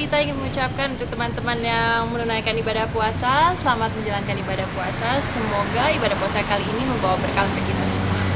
kita ingin mengucapkan untuk teman-teman yang menunaikan ibadah puasa, selamat menjalankan ibadah puasa. Semoga ibadah puasa kali ini membawa berkah untuk kita semua.